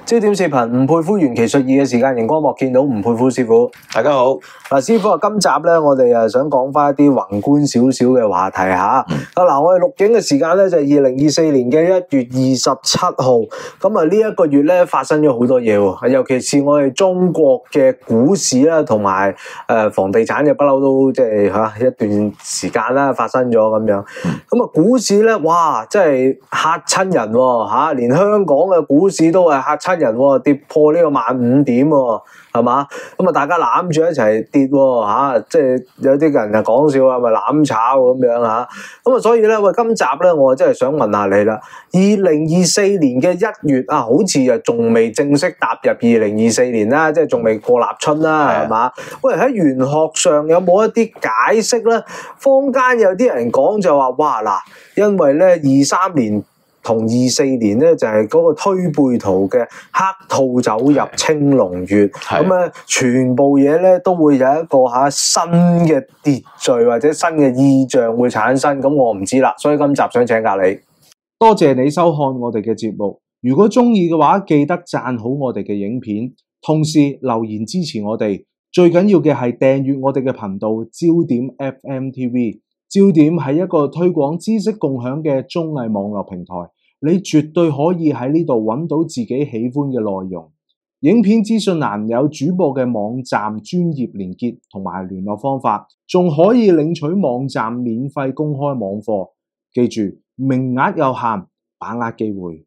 焦點視頻吳佩孚元奇術2嘅時間，熒光幕見到吳佩孚師傅。 大家好， 嗱，師傅啊，今集咧我哋啊想講翻一啲宏觀少少嘅話題吓。嗱，我哋錄影嘅時間咧就係2024年嘅1月27號。咁啊呢一個月咧發生咗好多嘢喎，尤其是我哋中國嘅股市啦，同埋房地產嘅不嬲都即係一段時間啦發生咗咁樣。咁啊股市咧，哇，真係嚇親人喎吓，連香港嘅股市都係嚇親人喎，跌破呢個15,000點喎，係嘛？咁啊大家攬住一齊跌喎吓，即係有啲人就講笑啊，咪攬炒咁樣吓。咁啊所以咧，喂，今集咧我真係想問下你啦，2024年嘅1月啊，好似啊仲未正式踏入2024年啦，即係仲未過立春啦，係嘛？喂，喺玄學上有冇一啲解釋咧？坊間有啲人講就話，哇嗱，因為咧23年同24年咧就係嗰個推背圖嘅黑兔走入青龍月，咁咧全部嘢咧都會有一個新嘅秩序或者新嘅意象會產生，咁我唔知啦，所以今集想請教你。 多謝你收看我哋嘅節目，如果中意嘅話，記得讚好我哋嘅影片，同時留言支持我哋。最緊要嘅係訂閱我哋嘅頻道焦點 FM TV。焦點係一個推廣知識共享嘅綜藝網絡平台，你絕對可以喺呢度揾到自己喜歡嘅內容。影片資訊欄有主播嘅網站專頁連結同埋聯絡方法，仲可以領取網站免費公開網課。記住，名額有限，把握機會。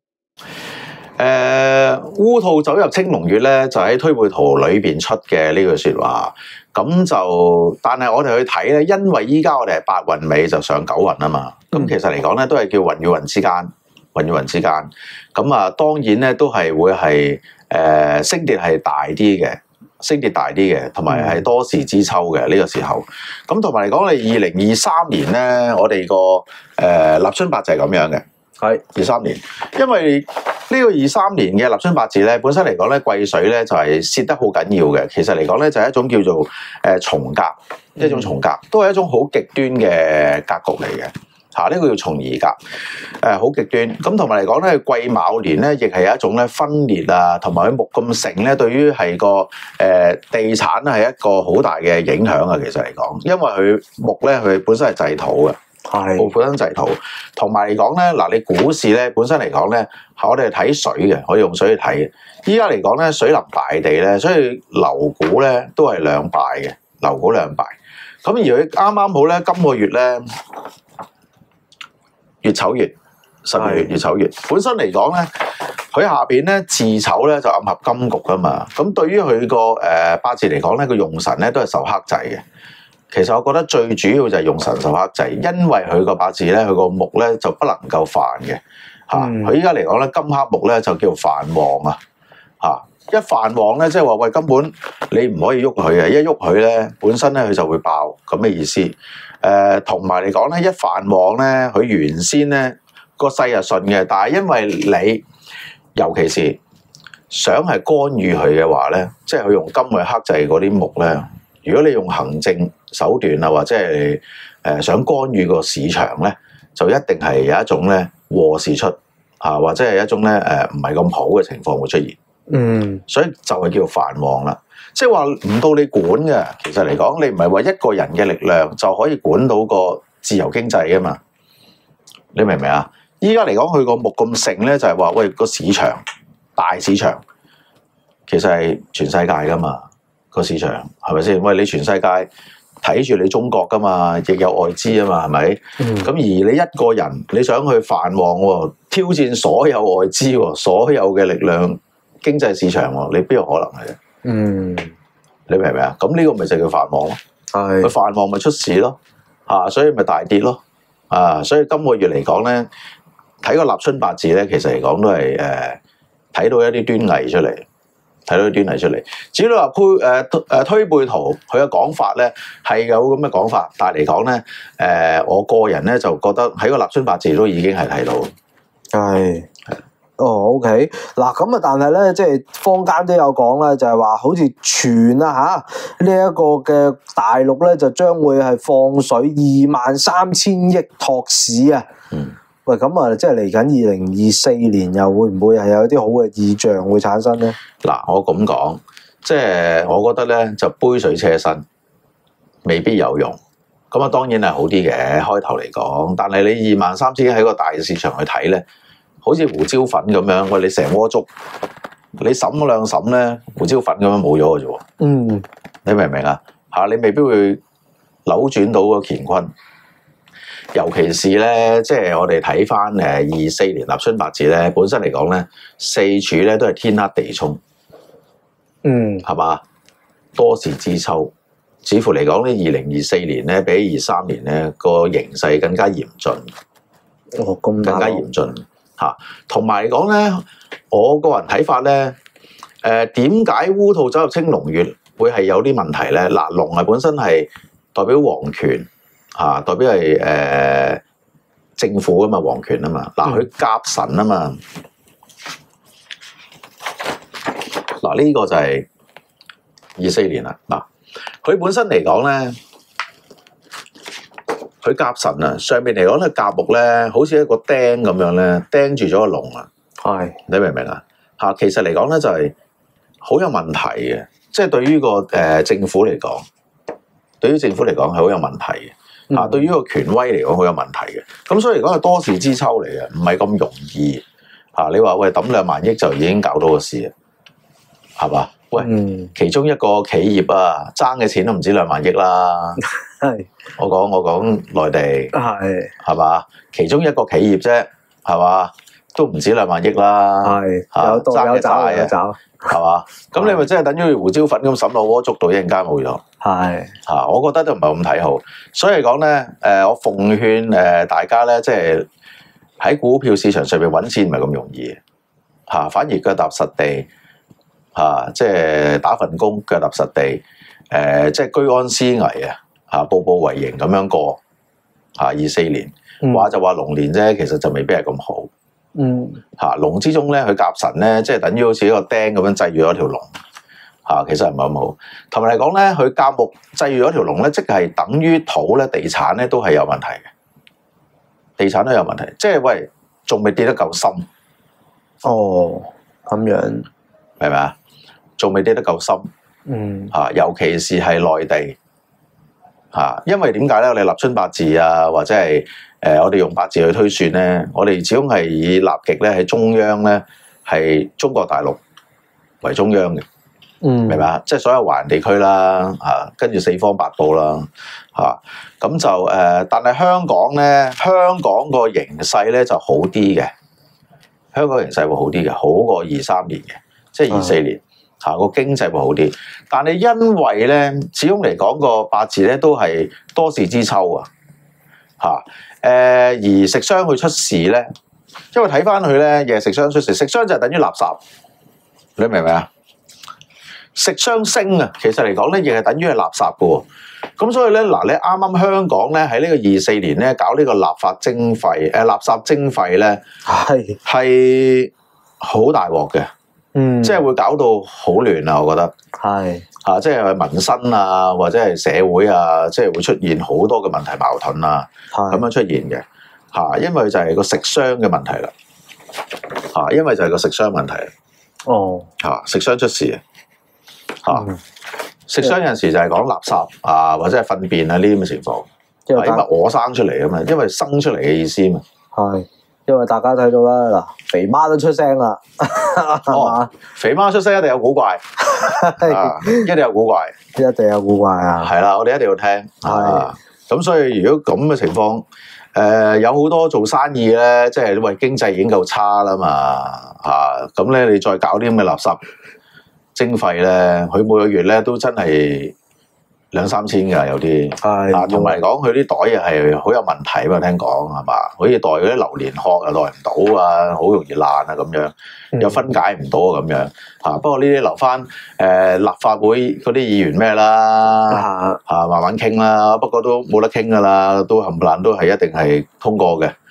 烏兔走入青龍月咧，就喺推背圖裏邊出嘅呢句說話。咁就，但係我哋去睇咧，因為依家我哋係八運尾就上九運啊嘛。咁其實嚟講咧，都係叫運與運之間，運與運之間。咁啊，當然咧都係會係升跌係大啲嘅，升跌大啲嘅，同埋係多事之秋嘅呢個時候。咁同埋嚟講，你2023年咧，我哋個立春八字係咁樣嘅。係23年，因為呢個23年嘅立春八字咧，本身嚟講咧，癸水咧就係泄得好緊要嘅。其實嚟講咧，就係一種叫做重格，一種重格，都係一種好極端嘅格局嚟嘅。呢個叫重移格，好極端。咁同埋嚟講咧，癸卯年咧，亦係一種咧分裂啊，同埋佢木咁盛咧，對於係個地產咧係一個好大嘅影響啊。其實嚟講，因為佢木咧，佢本身係制土嘅。係本身制土，同埋嚟講咧，嗱，你股市咧本身嚟講咧，我哋係睇水嘅，可以用水去睇嘅。依家嚟講咧，水臨大地咧，所以樓股咧都係兩敗嘅，樓股兩敗。咁而佢啱啱好咧，今個月咧，乙丑月，12月乙丑月，本身嚟講咧，佢下邊咧巳丑咧就暗合金局噶嘛。咁對於佢個八字嚟講咧，個用神咧都係受克制嘅。其實我覺得最主要就係用神受克制，因為佢個八字咧，佢個木咧就不能夠犯嘅嚇。佢依家嚟講咧，金克木咧就叫犯旺啊嚇。一犯旺咧，即係話喂，根本你唔可以喐佢嘅，一喐佢咧，本身咧佢就會爆咁嘅意思。同埋嚟講咧，一犯旺咧，佢原先咧個勢係順嘅，但係因為你尤其是想係干預佢嘅話咧，即係佢用金去克制嗰啲木咧。如果你用行政手段啊，或者係想干預個市場咧，就一定係有一種咧禍事出啊，或者係一種咧唔係咁好嘅情況會出現。所以就係叫犯旺啦。即係話唔到你管嘅，其實嚟講，你唔係話一個人嘅力量就可以管到個自由經濟噶嘛？你明唔明啊？依家嚟講，佢個木咁盛咧，就係話喂個市場大市場，其實係全世界噶嘛。個市場係咪先？喂，你全世界睇住你中國噶嘛，亦有外資啊嘛，係咪？咁而你一個人你想去犯旺喎，挑戰所有外資喎，所有嘅力量經濟市場喎，你邊有可能嘅啫？你明唔明啊？咁呢個咪就叫犯旺咯。係佢犯旺咪出事咯，所以咪大跌咯。所以今個月嚟講咧，睇個立春八字咧，其實嚟講都係睇到一啲端倪出嚟。睇到啲端倪出嚟，至於你話推背圖，佢嘅講法咧係有咁嘅講法，但係嚟講咧，我個人咧就覺得喺個立春八字都已經係睇到。係 OK， 嗱咁啊，但係咧，即係坊間都有講啦，就係話好似傳啊嚇，呢一個嘅大陸咧就將會係放水23,000億托市啊。 喂，咁啊，即係嚟緊2024年又會唔會係有啲好嘅意象會產生咧？ 嗱，我咁講，即係我覺得咧就杯水車薪，未必有用。咁啊，當然係好啲嘅開頭嚟講，但係你23,000喺個大市場去睇咧，好似胡椒粉咁樣，喂，你成鍋粥，你審嗰兩審咧，胡椒粉咁樣冇咗嘅啫喎。 嗯， 你明唔明啊？嚇，你未必會扭轉到個乾坤。尤其是咧，即係我哋睇翻24年立春八字咧，本身嚟講咧，四柱咧都係天克地沖，係嘛？多事之秋，似乎嚟講咧，2024年咧比23年咧個形勢更加嚴峻， 咁更加嚴峻嚇。同埋嚟講咧，我個人睇法咧，點解烏兔走入青龍月會係有啲問題咧？嗱，龍係本身係代表皇權。代表係政府啊嘛，皇權啊嘛。嗱，佢甲辰啊嘛。嗱，呢個就係24年啦。嗱，佢本身嚟講咧，佢甲辰啊，上邊嚟講咧甲木咧，好似一個釘咁樣咧，釘住咗個龍啊。係，你明唔明啊？嚇，其實嚟講咧就係好有問題嘅，即係對於個政府嚟講，對於政府嚟講係好有問題嘅。對於個權威嚟講好有問題嘅，咁所以嚟講係多事之秋嚟嘅，唔係咁容易你話喂抌2萬億就已經搞到個事啊，係嘛？喂，其中一個企業啊，爭嘅錢都唔止2萬億啦。係，我講內地係嘛？其中一個企業啫，係嘛？都唔止2萬億啦。係，有債啊。係嘛？咁你咪真係等於胡椒粉咁審落鍋粥度，一陣間冇咗。係我覺得都唔係咁睇好。所以講咧，我奉勸大家咧，即係喺股票市場上面揾錢唔係咁容易反而腳踏實地即係打份工，腳踏實地，即係居安思危步步為營咁樣過24年。話就話龍年啫，其實就未必係咁好。龍之中咧，佢甲辰咧，即係等於好似一個釘咁樣制住咗條龍其實唔係咁好。同埋嚟講咧，佢甲木制住咗條龍咧，即係等於土咧、地產咧都係有問題嘅。地產都有問題，即係喂，仲未跌得夠深。哦，咁樣係咪啊？仲未跌得夠深。尤其是係內地因為點解咧？我哋立春八字啊，或者係我哋用八字去推算咧，我哋始終係以立極咧喺中央咧，係中國大陸為中央嘅，明白啊？即係所有華人地區啦，跟住四方八部啦，咁就但係香港咧，香港個形勢咧就好啲嘅，香港形勢會好啲嘅，好過23年嘅，即係24年。個經濟會好啲，但係因為咧，始終嚟講個八字咧都係多事之秋而食傷佢出事咧，因為睇翻佢咧，亦係食傷出事，食傷就係等於垃圾，你明唔明啊？食傷升啊，其實嚟講咧，亦係等於係垃圾噶喎。咁所以咧，嗱，你啱啱香港咧喺呢個24年咧搞呢個立法徵費，垃圾徵費咧係好大鑊嘅。即係會搞到好亂啊！我覺得即係民生啊，或者係社會啊，即係會出現好多嘅問題矛盾啊，咁樣出現嘅因為就係個食傷嘅問題啦因為就係個食傷問題食傷出事食傷有陣時就係講垃圾或者係糞便啊呢啲咁嘅情況，因為我生出嚟啊嘛，因為生出嚟嘅意思嘛因為大家睇到啦，嗱，肥媽都出聲啦，肥媽出聲一定有古怪，一定有古怪，一定有古怪啊！係啦，我哋一定要聽咁所以如果咁嘅情況，有好多做生意咧，即係因為經濟已經夠差啦嘛，咁咧你再搞啲咁嘅垃圾徵費咧，佢每個月咧都真係2-3千㗎，有啲同埋講佢啲袋又係好有問題啊嘛，聽講係嘛？好似袋嗰啲榴蓮殼又袋唔到啊，好容易爛啊咁樣，又分解唔到啊咁樣不過呢啲留翻立法會嗰啲議員咩啦慢慢傾啦，不過都冇得傾㗎啦，都冚唪唥都係一定係通過嘅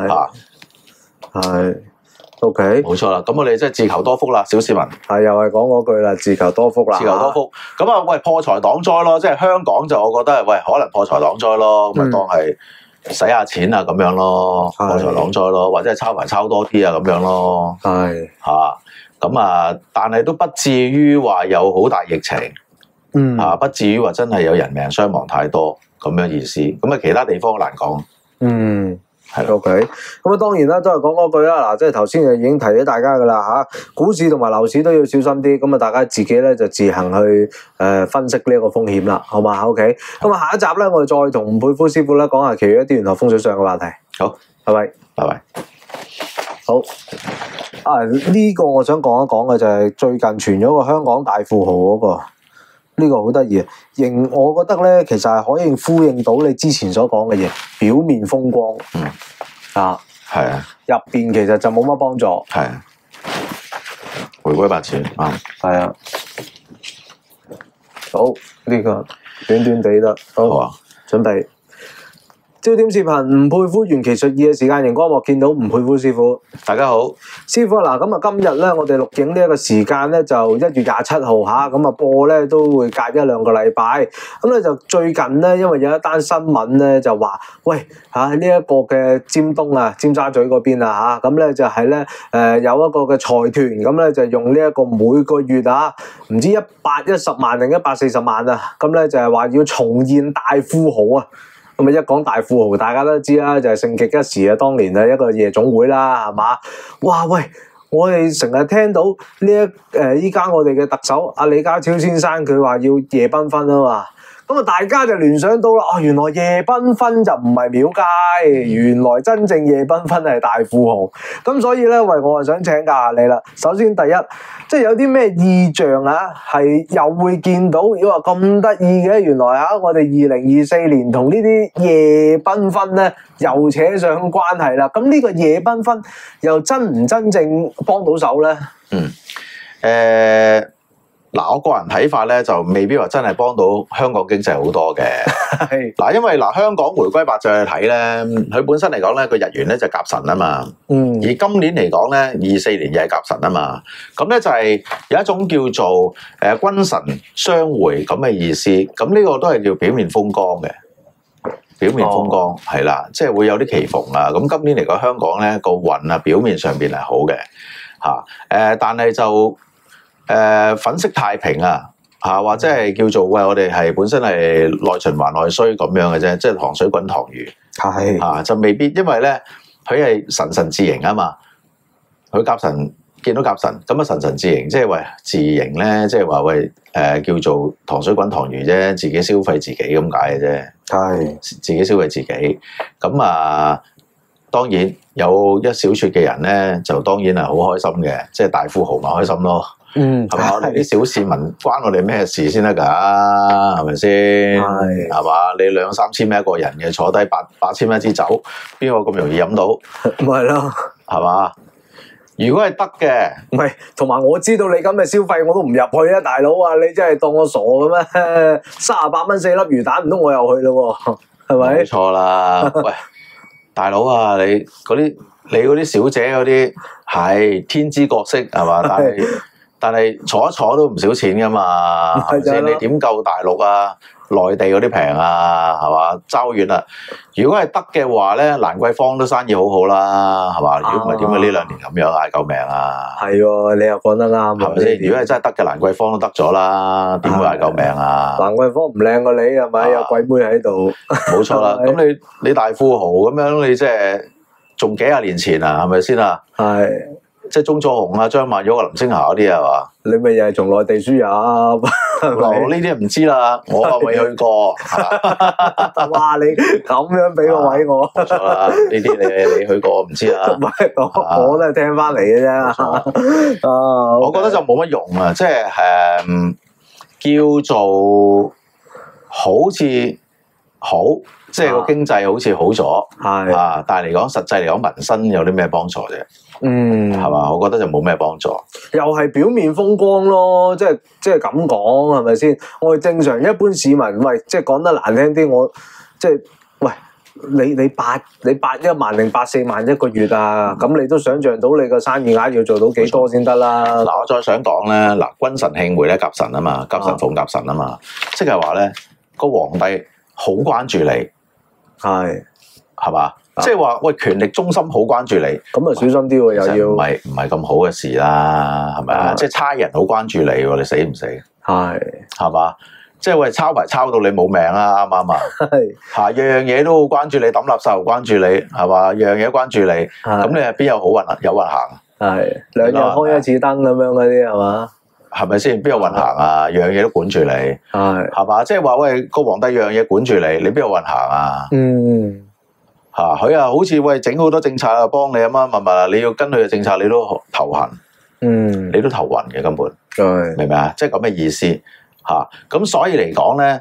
OK，冇錯啦。咁我哋即係自求多福啦，小市民。又係講嗰句啦，自求多福啦。自求多福。咁喂，破財擋災咯，即係香港就我覺得喂，可能破財擋災咯，咁當係使下錢啊咁樣咯， 係破財擋災咯，或者係抄牌抄多啲啊咁樣咯， 係， 咁啊，但係都不至於話有好大疫情。 嗯， 不至於話真係有人命傷亡太多咁樣意思，咁啊其他地方好難講， 嗯。 係 OK，咁啊當然啦，都係講嗰句啦。嗱，即係頭先就已經提咗大家噶啦嚇，股市同埋樓市都要小心啲。咁啊，大家自己咧就自行去分析呢一個風險啦，好嘛？OK，咁啊下一集咧，我哋再同吳佩夫師傅咧講下其餘一啲玄學風水上嘅話題。 好， 拜拜， 拜拜。 好。呢個我想講一講嘅就係最近傳咗個香港大富豪嗰個。呢個好得意啊！我覺得咧，其實係可以呼應到你之前所講嘅嘢，表面風光， 係啊， 入邊其實就冇乜幫助， 係啊，回歸白紙啊， 係啊，好呢個短短地得，好啊， 準備。焦點視頻吳佩夫元奇術二嘅時間熒光幕見到吳佩夫師傅， 大家好， 師傅嗱，咁啊今日咧我哋錄影呢一個時間咧就1月27號嚇，咁啊播咧都會隔1-2個禮拜，咁咧就最近咧因為有一單新聞咧就話，喂呢一個嘅尖東啊尖沙咀嗰邊啊嚇，咁咧就係咧有一個嘅財團，咁咧就用呢一個每個月唔知110萬定140萬啊，咁咧就係話要重現大富豪啊。咁啊！一講大富豪，大家都知啦，就係盛極一時啊！當年啊，一個夜總會啦，係嘛？哇！喂，我哋成日聽到依家我哋嘅特首阿李家超先生佢話要夜繽紛啊嘛，咁啊大家就聯想到啦，原來夜繽紛就唔係廟街，原來真正夜繽紛係大富豪。咁所以咧，我係想請教下你啦。首先第一，即係有啲咩異象係又會見到，如果話咁得意嘅，原來我哋2024年同呢啲夜繽紛咧又扯上關係啦。咁呢個夜繽紛又真唔真正幫到手咧？ 嗱，我個人睇法咧，就未必話真係幫到香港經濟好多嘅。嗱，因為香港回歸八字去睇咧，佢本身嚟講咧，個日元咧就甲辰啊嘛。而今年嚟講咧，24年又係甲辰啊嘛。咁咧就係有一種叫做君臣相會咁嘅意思。咁呢個都係叫表面風光嘅。表面風光係啦，即係會有啲棋逢啊。咁今年嚟講，香港咧個運啊，表面上邊係好嘅但係就粉飾太平或者係叫做我哋係本身係內循環內衰咁樣嘅啫，即係糖水滾糖魚，就未必，因為咧佢係神神自刑啊嘛，佢甲辰見到甲辰，咁啊神神自刑，即係話自刑咧，即係話叫做糖水滾糖魚啫，自己消費自己咁解嘅啫，自己消費自己，咁當然有一小撮嘅人咧，就當然係好開心嘅，即係大富豪咪開心咯。係嘛？我哋啲小市民關我哋咩事先得㗎？係咪先？係嘛？你2-3千蚊一個人嘅，坐低8千蚊一支酒，邊個咁容易飲到？ 咪係咯， 係嘛？如果係得嘅， 唔係，同埋我知道你咁嘅消費，我都唔入去啊，大佬啊！你真係當我傻嘅咩？38蚊4粒魚蛋，唔通我又去咯？係咪？ 冇錯啦！喂，大佬啊，你嗰啲小姐嗰啲係天姿國色係嘛？但係坐一坐都唔少錢噶嘛，係咪先？你點夠大陸啊、內地嗰啲平啊，係嘛？爭遠啦！如果係得嘅話咧，蘭桂坊都生意好好啦，係嘛？如果唔係點解呢2年咁樣嗌救命啊？係喎，你又講得啱， 係咪先？如果係真係得嘅，蘭桂坊都得咗啦，點會嗌救命啊？ 蘭桂坊唔靚過你係咪？有鬼妹喺度， 冇錯啦。咁你大富豪咁樣，你即係仲幾廿年前啊？係咪先啊？ 係。 即係鐘楚紅啊、張曼玉啊、林青霞嗰啲係嘛？ 你咪又係從內地輸入？ 呢啲唔知啦，我啊未去過。 哇！你咁樣俾個位我， 冇錯啦。呢啲你去過唔知啦。 唔係我都係聽翻嚟嘅啫。 我覺得就冇乜用啊，即係叫做好似好，即係個經濟好似好咗，但係嚟講實際嚟講民生有啲咩幫助啫？係嘛？我覺得就冇咩幫助。 又係表面風光咯，即係咁講係咪先？我哋正常一般市民，喂，即係講得難聽啲，我即係喂你8萬定8-4萬一個月啊？咁你都想象到你個生意額要做到幾多先得啦？ 嗱，我再想講咧，嗱，君臣慶會咧，甲辰啊嘛，甲辰逢甲辰啊嘛，即係話咧個皇帝好關注你， 係嘛？即係話喂，權力中心好關注你， 咁啊小心啲喎，又要唔係咁好嘅事啦，係咪啊？即係差人好關注你喎，你死唔死？係嘛？即係喂，抄牌抄到你冇命啦，啱唔啱啊？ 係嚇，樣嘢都好關注你，抌垃圾又關注你，係嘛？樣嘢關注你，咁你係邊有好運啊？有運行？ 係兩日開一次燈咁樣嗰啲係嘛？ 係咪先？邊有運行啊？樣嘢都管住你，係嘛？即係話喂，個皇帝樣嘢管住你，你邊有運行啊？嚇，佢啊，好似喂整好多政策啊，幫你啊嘛，問你要跟佢嘅政策，你都頭痕，你都頭暈嘅根本，明唔明啊？即係咁嘅意思嚇。咁所以嚟講咧，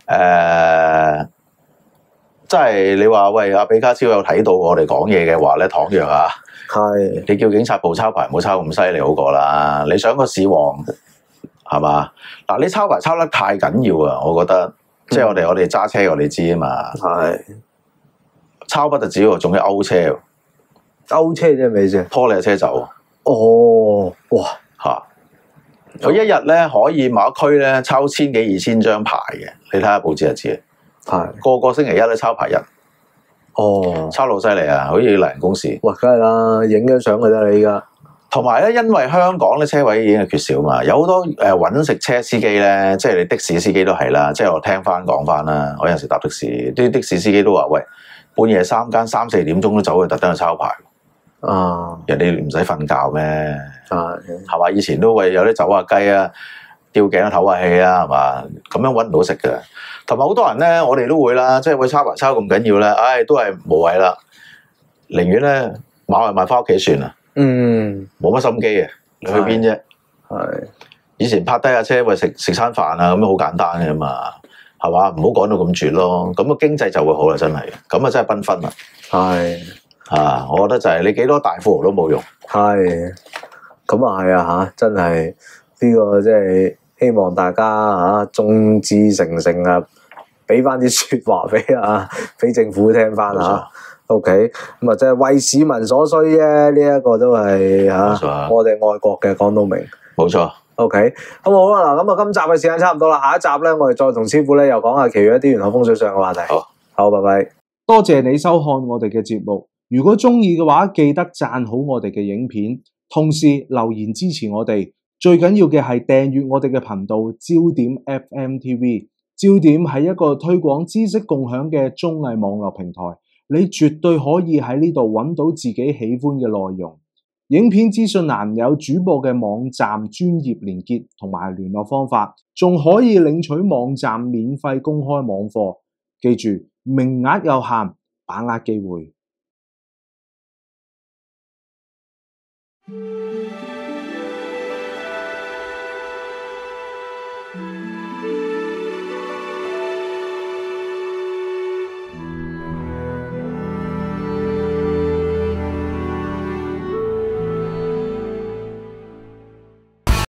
即係你話喂，阿比卡超有睇到我哋講嘢嘅話咧，倘若啊，你叫警察部抄牌唔好抄咁犀利好過啦。你想個市旺係嘛？嗱，你抄牌抄得太緊要啊，我覺得，即係我哋揸車我哋知啊嘛。抄不特止喎，仲要勾車喎。 勾車即係咩先？ 拖你嘅車走。 哦，哇嚇！佢一日咧可以某一區咧抄1000幾2000張牌嘅，你睇下報紙就知。個星期一都抄牌日。 哦， 抄到犀利啊！好似例行公事。 哇，梗係啦，影咗相就得啦依家。 同埋咧，因為香港咧車位已經係缺少嘛，有好多揾食車司機咧，即係你的士司機都係啦。即係我聽翻講翻啦，我有陣時搭的士，啲的士司機都話：喂，半夜3更3、4點鐘都走去特登去抄牌。人哋唔使瞓覺咩？係嘛？以前都會有啲走下雞啊，吊頸啊，唞下氣啊，係嘛？咁樣揾唔到食嘅。同埋好多人咧，我哋都會啦，即係會抄牌抄咁緊要咧，唉，都係無謂啦，寧願咧買外賣翻屋企算啦。冇乜心機嘅，你去邊啫？以前泊低架車，喂食餐飯啊，咁樣好簡單嘅嘛，係嘛？唔好講到咁絕咯，咁個經濟就會好啦，真係，咁啊真係繽紛啦。我覺得就係你幾多大富豪都冇用。 咁啊係啊嚇，真係呢個即係希望大家嚇眾志成城啊，俾翻啲説話俾政府聽翻嚇。OK，咁啊，即係為市民所需啫。呢一個都係我哋愛國嘅講到明。 冇錯。 OK，咁好啦，嗱，咁啊，今集嘅時間差唔多啦，下一集咧，我哋再同師傅咧又講下其餘一啲玄學風水上嘅話題。好，拜拜。 多謝你收看我哋嘅節目。如果中意嘅話，記得讚好我哋嘅影片，同時留言支持我哋。最緊要嘅係訂閱我哋嘅頻道焦點 FM TV。焦點係一個推廣知識共享嘅綜藝網絡平台。你絕對可以喺呢度揾到自己喜歡嘅內容。影片資訊欄有主播嘅網站專頁連結同埋聯絡方法，仲可以領取網站免費公開網課。記住，名額有限，把握機會。